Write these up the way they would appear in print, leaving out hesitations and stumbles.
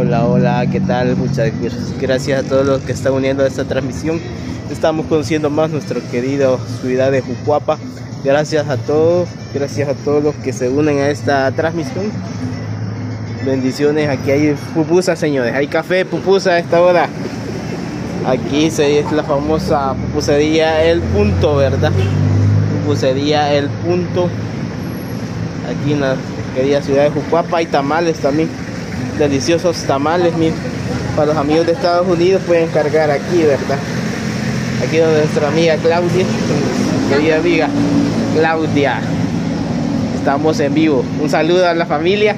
Hola, hola, ¿qué tal? Muchas gracias a todos los que están uniendo a esta transmisión. Estamos conociendo más nuestra querida ciudad de Jucuapa. Gracias a todos los que se unen a esta transmisión. Bendiciones, aquí hay pupusas, señores, hay café, pupusa a esta hora. Aquí es la famosa pupusería El Punto, ¿verdad? Pupusería El Punto. Aquí en la querida ciudad de Jucuapa hay tamales también. Deliciosos tamales, para los amigos de Estados Unidos pueden cargar aquí, ¿verdad? Aquí donde nuestra amiga Claudia, querida amiga Claudia, estamos en vivo. Un saludo a la familia,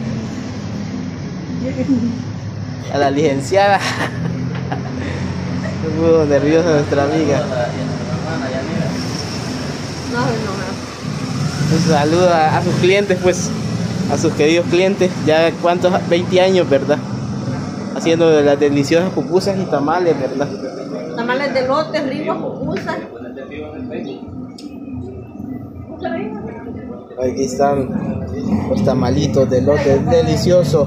a la licenciada. Un poco nerviosa nuestra amiga. Un saludo a sus clientes, pues, a sus queridos clientes. Ya cuántos, 20 años, ¿verdad? Haciendo de las deliciosas pupusas y tamales, ¿verdad? Tamales de lote, ribas, pupusas. Aquí están los tamalitos de lote, deliciosos.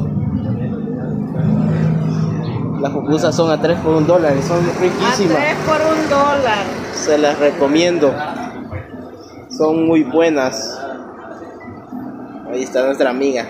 Las pupusas son a 3 por $1, son riquísimas. A 3 por $1. Se las recomiendo. Son muy buenas. Ahí está nuestra amiga.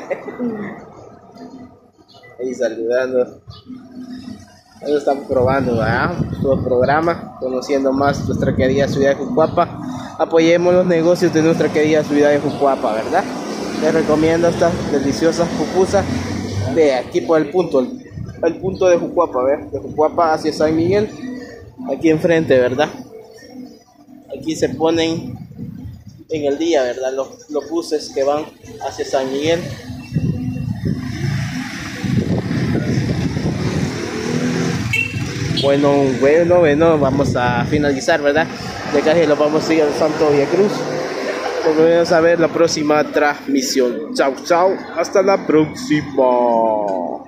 Ahí saludando. Ahí lo estamos probando, ¿verdad? Todo programa, conociendo más nuestra querida ciudad de Jucuapa. Apoyemos los negocios de nuestra querida ciudad de Jucuapa, ¿verdad? Les recomiendo estas deliciosas pupusas de aquí por el punto de Jucuapa, ¿ver? De Jucuapa hacia San Miguel, aquí enfrente, ¿verdad? Aquí se ponen en el día, ¿verdad? Los buses que van hacia San Miguel. Bueno, vamos a finalizar, ¿verdad? De acá lo vamos a ir al Santo Villa Cruz. Volvemos a ver la próxima transmisión. Chao, chao. Hasta la próxima.